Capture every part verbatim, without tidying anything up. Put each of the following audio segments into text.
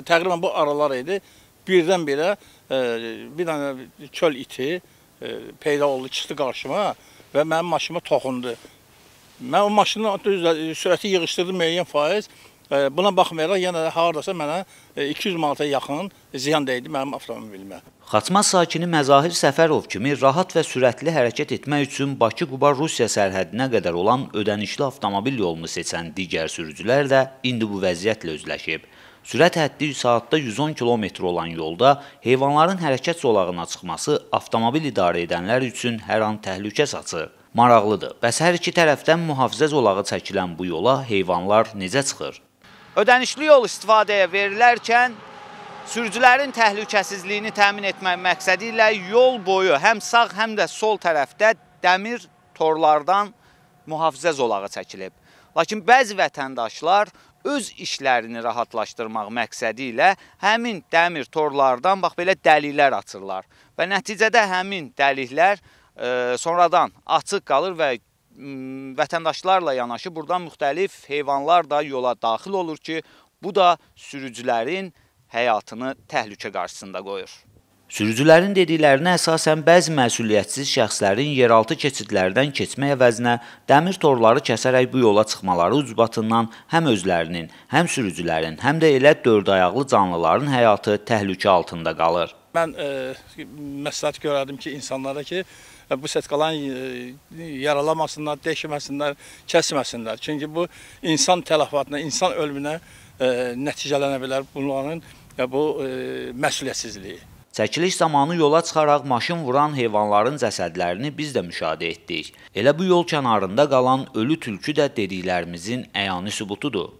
təqribən bu aralar idi. Birdən-birə bir dənə çöl iti peyda oldu, çıxdı qarşıma və mənim maşınıma toxundu. Mən o maşının sürəti yığışdırdım müəyyən faiz. Buna baxmayaraq yenə də haradasa mənə iki yüz manata yaxın ziyan dəydi mənim avtomobilimə. Xaçmaz sakini Məzahir Səfərov kimi rahat və sürətli hərəkət etmək üçün Bakı-Quba-Rusiya sərhədinə qədər olan ödənişli avtomobil yolunu seçən digər sürücülər də indi bu vəziyyətlə üzləşib. Sürət həddi saatda yüz on kilometr olan yolda heyvanların hərəkət zolağına çıxması avtomobil idarə edənlər üçün hər an təhlükə saçır. Maraqlıdır. Bəs hər iki tərəfdən mühafizə zolağı çəkilən bu yola heyvanlar necə çıxır? Ödənişli yol istifadəyə verilərkən sürücülərin təhlükəsizliyini təmin etmək məqsədi ilə yol boyu həm sağ, həm də sol tərəfdə dəmir torlardan mühafizə zolağı çəkilib. Lakin bəzi vətəndaşlar öz işlərini rahatlaşdırmaq məqsədi ilə həmin dəmir torlardan bax belə dəliklər açırlar. Və nəticədə həmin dəliklər e, sonradan açıq qalır və vətəndaşlarla yanaşı buradan müxtəlif heyvanlar da yola daxil olur ki, bu da sürücülərin həyatını təhlükə qarşısında qoyur. Sürücülərin dediklərinə əsasən bəzi məsuliyyətsiz şəxslərin yeraltı keçidlərdən keçmək əvəzinə dəmir torları kəsərək bu yola çıxmaları ucbatından həm özlərinin, həm sürücülərin, həm də elə dörd ayaqlı canlıların həyatı təhlükə altında qalır. Mən e, məsləhət görərdim ki, insanlara ki, bu setkaların yaralamasınlar, deşməsinlər, kəsməsinlər. Çünki bu insan tələfatına, insan ölümünə e, nəticələnə bilər bunların e, bu e, məsuliyyətsizliyi. Çəkiliş zamanı yola çıxaraq maşın vuran heyvanların cəsədlərini biz də müşahidə etdik. Elə bu yol kənarında qalan ölü tülkü də dediklərimizin əyani sübutudur.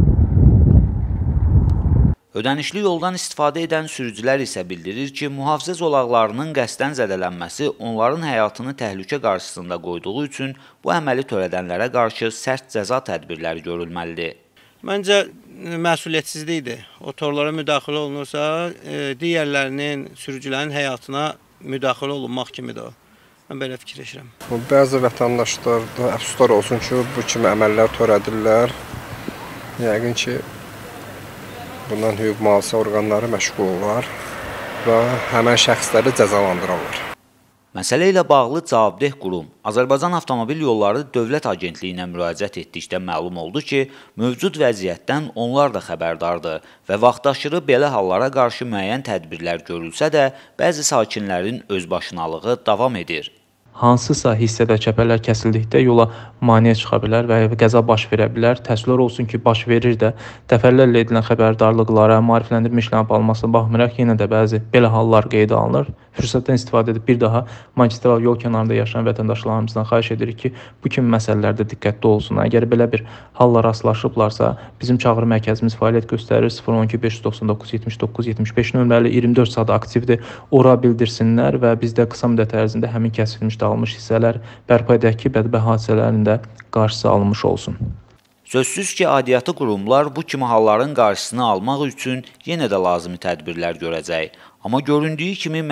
Ödənişli yoldan istifadə edən sürücülər isə bildirir ki, mühafizə zolaqlarının qəsdən zədələnməsi onların həyatını təhlükə qarşısında qoyduğu üçün bu əməli törədənlərə qarşı sərt cəza tədbirləri görülməlidir. Məncə məsuliyyətsizlikdir. O torlara müdaxilə olunursa, digərlərinin, sürücülərin həyatına müdaxilə olunmaq kimidir o. Mən belə fikirləşirəm. Bəzi vətəndaşlarda əfsuslar olsun ki, bu kimi əməllər törədirlər. Yəqin ki, bundan hüquq mühafizə orqanları məşğul olar və həmən şəxsləri cəzalandırırlar. Məsələ ilə bağlı cavabdeh qurum Azərbaycan Avtomobil Yolları Dövlət Agentliyinə müraciət etdikdə məlum oldu ki, mövcud vəziyyətdən onlar da xəbərdardır və vaxtaşırı belə hallara qarşı müəyyən tədbirlər görülsə də, bəzi sakinlərin özbaşınalığı davam edir. Hansısa hissədə kəpərlər kəsildikdə yola maneə çıxa bilər və qəza baş verə bilər. Təəssüflər olsun ki, baş verir də dəfələrlə edilən xəbərdarlıqlara, maarifləndirmə işlərinə baxılmasına baxmayaraq yenə də bəzi belə hallar qeydə alınır. Fürsətdən istifadə edib bir daha magistral yol kənarında yaşayan vətəndaşlarımızdan xahiş edirik ki, bu kimi məsələlərdə diqqətli olsunlar. Əgər belə bir halla rastlaşıblarsa, bizim çağrı mərkəzimiz fəaliyyət göstərir. sıfır on iki beş yüz doxsan doqquz yetmiş doqquz yetmiş beş nömrəli iyirmi dörd saat aktivdir. Ora bildirsinlər və bizdə qısa müddət ərzində həmin kəsilmiş dağılmış hissələr bərpa edək ki, bədbəh hadisələrin də qarşısı alınmış olsun. Sözsüz ki, aidiyyatı qurumlar bu kimi halların qarşısını almaq üçün yenə də lazımi tədbirlər görəcək. Amma göründüyü kimi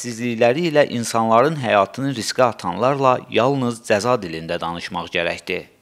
məsuliyyətsizlikləri ilə insanların həyatını riskə atanlarla yalnız cəza dilində danışmaq gərəkdir.